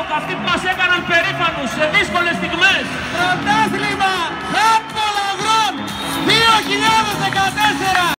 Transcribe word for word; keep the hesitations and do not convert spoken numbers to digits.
αυτοί που μας έκαναν περήφανους σε δύσκολες στιγμές. Πρωτάθλημα!